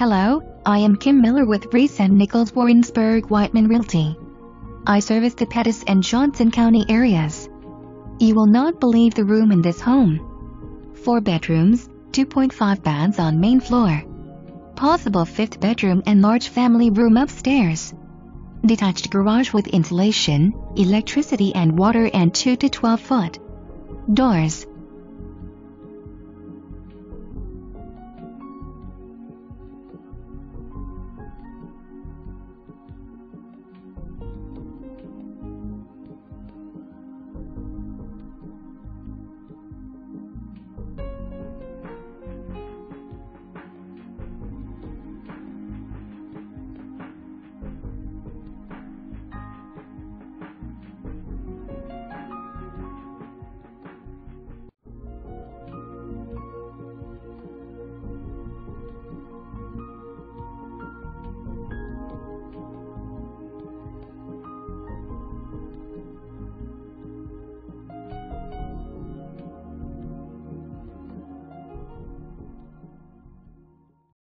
Hello, I am Kim Miller with Reece and Nichols Warrensburg Whiteman Realty. I service the Pettis and Johnson County areas. You will not believe the room in this home. 4 bedrooms, 2.5 baths on main floor. Possible 5th bedroom and large family room upstairs. Detached garage with insulation, electricity and water and 2 to 12 foot doors.